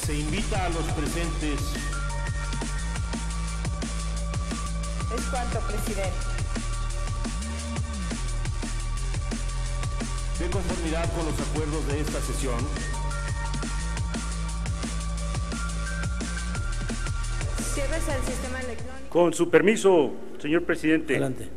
Se invita a los presentes. Es cuanto, presidente. De conformidad con los acuerdos de esta sesión, Cierres al sistema electrónico. Con su permiso, señor presidente. Adelante.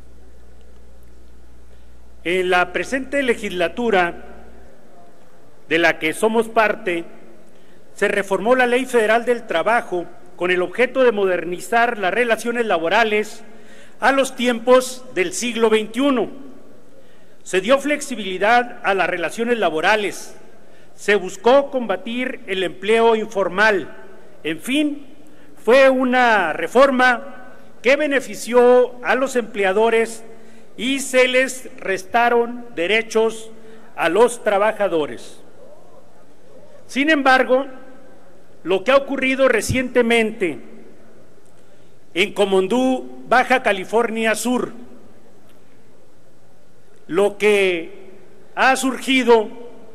En la presente legislatura, de la que somos parte, se reformó la Ley Federal del Trabajo con el objeto de modernizar las relaciones laborales a los tiempos del siglo XXI. Se dio flexibilidad a las relaciones laborales, se buscó combatir el empleo informal. En fin, fue una reforma que benefició a los empleadores y se les restaron derechos a los trabajadores. Sin embargo, lo que ha ocurrido recientemente en Comondú, Baja California Sur, lo que ha surgido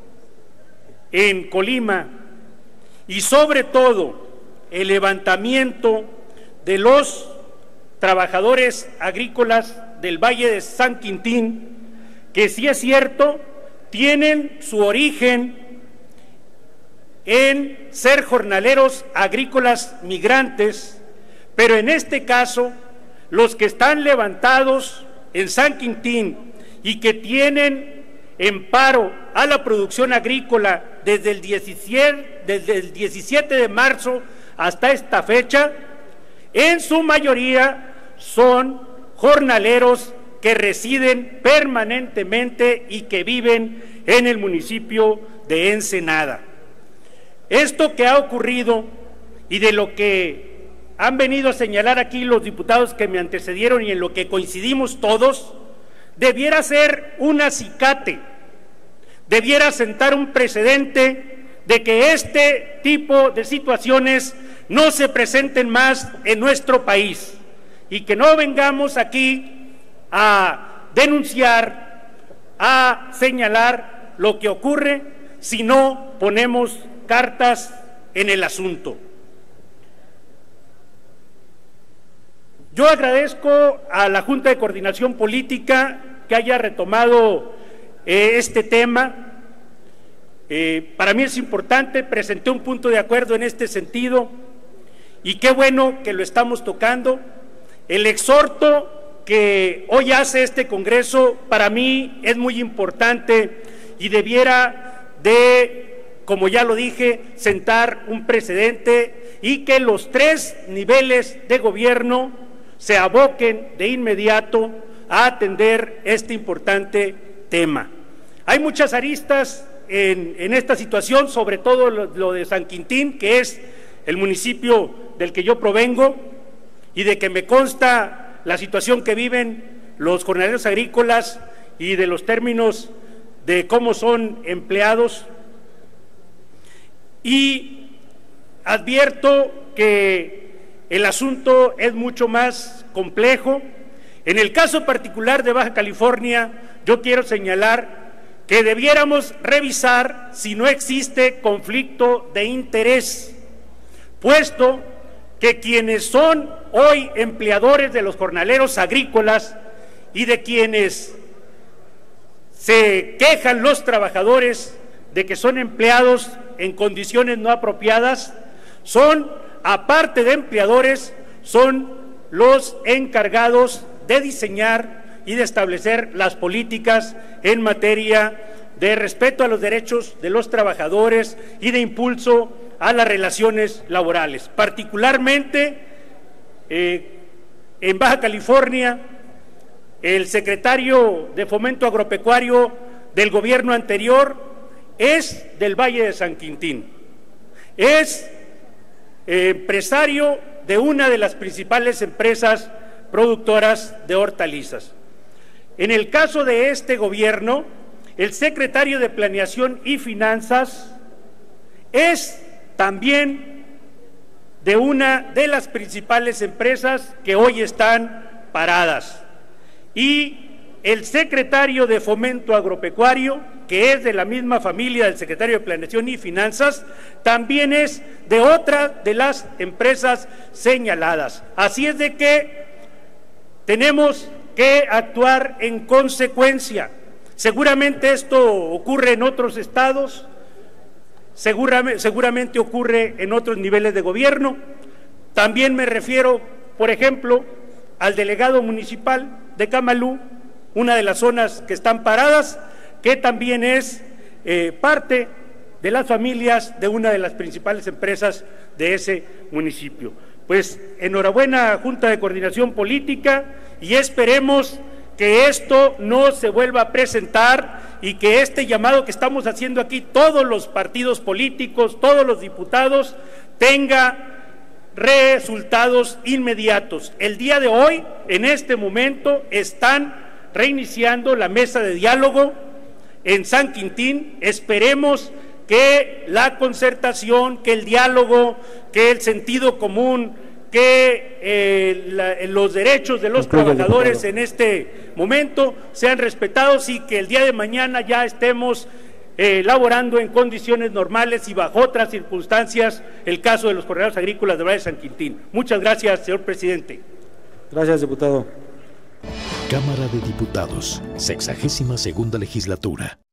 en Colima y sobre todo el levantamiento de los trabajadores agrícolas del Valle de San Quintín, que sí es cierto, tienen su origen en ser jornaleros agrícolas migrantes, pero en este caso, los que están levantados en San Quintín y que tienen en paro a la producción agrícola desde el 17 de marzo hasta esta fecha, en su mayoría son jornaleros que residen permanentemente y que viven en el municipio de Ensenada. Esto que ha ocurrido y de lo que han venido a señalar aquí los diputados que me antecedieron y en lo que coincidimos todos, debiera ser un acicate, debiera sentar un precedente de que este tipo de situaciones no se presenten más en nuestro país y que no vengamos aquí a denunciar, a señalar lo que ocurre si no ponemos cartas en el asunto. Yo agradezco a la Junta de Coordinación Política que haya retomado este tema. Para mí es importante, presenté un punto de acuerdo en este sentido y qué bueno que lo estamos tocando. El exhorto que hoy hace este Congreso para mí es muy importante y debiera de, como ya lo dije, sentar un precedente y que los tres niveles de gobierno se aboquen de inmediato a atender este importante tema. Hay muchas aristas en esta situación, sobre todo lo de San Quintín, que es el municipio del que yo provengo y de que me consta la situación que viven los jornaleros agrícolas y de los términos de cómo son empleados. Y advierto que el asunto es mucho más complejo. En el caso particular de Baja California, yo quiero señalar que debiéramos revisar si no existe conflicto de interés, puesto que quienes son hoy empleadores de los jornaleros agrícolas y de quienes se quejan los trabajadores de que son empleados en condiciones no apropiadas, son, aparte de empleadores, son los encargados de diseñar y de establecer las políticas en materia de respeto a los derechos de los trabajadores y de impulso a las relaciones laborales. Particularmente en Baja California, el secretario de Fomento Agropecuario del gobierno anterior es del Valle de San Quintín, es empresario de una de las principales empresas productoras de hortalizas. En el caso de este gobierno, el secretario de Planeación y Finanzas es también de una de las principales empresas que hoy están paradas. Y el secretario de Fomento Agropecuario que es de la misma familia del secretario de Planeación y Finanzas, también es de otra de las empresas señaladas. Así es de que tenemos que actuar en consecuencia. Seguramente esto ocurre en otros estados, seguramente ocurre en otros niveles de gobierno. También me refiero, por ejemplo, al delegado municipal de Camalú, una de las zonas que están paradas, que también es parte de las familias de una de las principales empresas de ese municipio. Pues enhorabuena, Junta de Coordinación Política, y esperemos que esto no se vuelva a presentar y que este llamado que estamos haciendo aquí, todos los partidos políticos, todos los diputados, tenga resultados inmediatos. El día de hoy, en este momento, están reiniciando la mesa de diálogo en San Quintín. Esperemos que la concertación, que el diálogo, que el sentido común, que los derechos de los trabajadores en este momento sean respetados y que el día de mañana ya estemos laborando en condiciones normales y bajo otras circunstancias el caso de los corredores agrícolas de Valle de San Quintín. Muchas gracias, señor presidente. Gracias, diputado. Cámara de Diputados, 62ª legislatura.